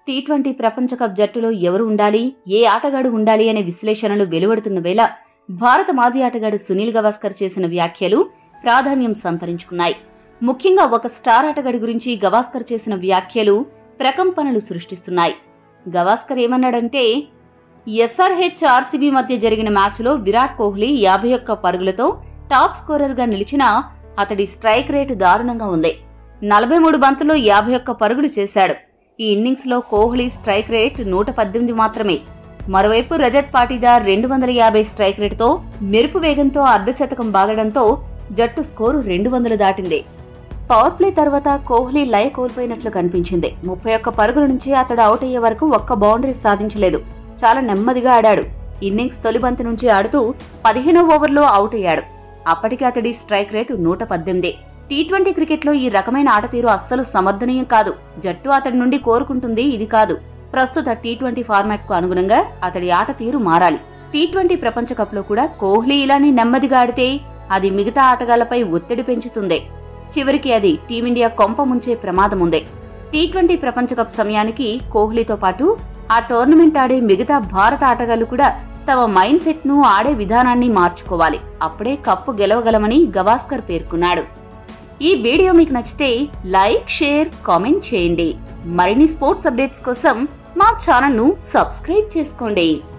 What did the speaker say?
T20 ప్రపంచ cup జట్టులో ఎవరు ఉండాలి, ఏ ఆటగాడు ఉండాలి అనే విశ్లేషణలు వెలువడుతున్న వేళ భారత మాజీ ఆటగాడు సునీల్ గవాస్కర్ చేసిన వ్యాఖ్యలు ప్రాధాన్యం సంతరించుకున్నాయి. ముఖ్యంగా ఒక స్టార్ ఆటగాడి గురించి గవాస్కర్ చేసిన వ్యాఖ్యలు ప్రకంపనలు సృష్టిస్తున్నాయి. గవాస్కర్ ఏమన్నాడంటే, ఎస్ఆర్హెచ్ ఆర్సీబీ మధ్య జరిగిన మ్యాచ్లో విరాట్ కోహ్లీ 51 పరుగులతో టాప్ స్కోరర్గా నిలిచినా అతడి స్ట్రైక్ రేటు దారుణంగా ఉంది. 43 బంతుల్లో 51 పరుగులు చేశాడు. ఈ ఇన్నింగ్స్లో కోహ్లీ స్ట్రైక్ రేట్ 118 మాత్రమే. మరోవైపు రజత్ పాటీదార్ 250 స్ట్రైక్ రేటుతో మెరుపు వేగంతో అర్ధశతకం బాదడంతో జట్టు స్కోరు 200 దాటింది. పవర్ ప్లే తర్వాత కోహ్లీ లయ కోల్పోయినట్లు కనిపించింది. 31 పరుగుల నుంచి అతడు అవుట్ అయ్యే వరకు ఒక్క బౌండరీ సాధించలేదు. చాలా నెమ్మదిగా ఆడాడు. ఇన్నింగ్స్ తొలి బంతి నుంచి ఆడుతూ 15వ ఓవర్లో అవుట్ అయ్యాడు. అప్పటికి అతడి స్ట్రైక్ రేటు 118. టీ20 క్రికెట్లో ఈ రకమైన ఆట తీరు అస్సలు సమర్థనీయం కాదు. జట్టు అతడి నుండి కోరుకుంటుంది ఇది కాదు. ప్రస్తుత టీ20 ఫార్మాట్ కు అనుగుణంగా అతడి ఆట తీరు మారాలి. టీ20 ప్రపంచ కప్ లో కూడా కోహ్లీ ఇలానే నెమ్మదిగా ఆడితే అది మిగతా ఆటగాళ్లపై ఒత్తిడి పెంచుతుంది. చివరికి అది టీమిండియా కొంప ముంచే ప్రమాదముంది. టీ20 ప్రపంచ కప్ సమయానికి కోహ్లీతో పాటు ఆ టోర్నమెంట్ ఆడే మిగతా భారత ఆటగాళ్లు కూడా తమ మైండ్ సెట్ ను ఆడే విధానాన్ని మార్చుకోవాలి. అప్పుడే కప్పు గెలవగలమని గవాస్కర్ పేర్కొన్నాడు. ఈ వీడియో మీకు నచ్చితే లైక్, షేర్, కామెంట్ చేయండి. మరిన్ని స్పోర్ట్స్ అప్డేట్స్ కోసం మా ఛానల్ ను సబ్స్క్రైబ్ చేసుకోండి.